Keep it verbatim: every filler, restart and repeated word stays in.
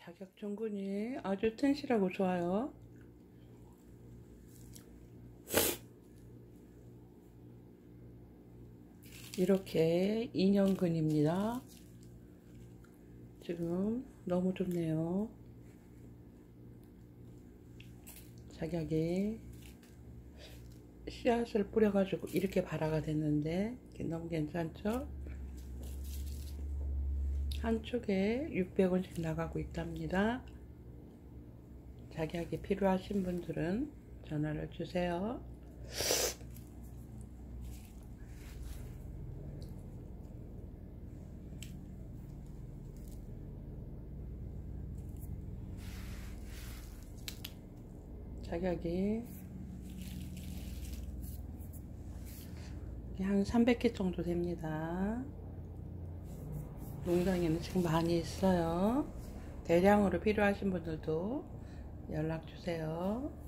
자격 전군이 아주 튼실하고 좋아요. 이렇게 이 년근입니다. 지금 너무 좋네요. 자격이 씨앗을 뿌려가지고 이렇게 발화가 됐는데 너무 괜찮죠? 한쪽에 육백 원씩 나가고 있답니다. 자격이 필요하신 분들은 전화를 주세요. 자격이 한 삼백 개 정도 됩니다. 농장에는 지금 많이 있어요. 대량으로 필요하신 분들도 연락 주세요.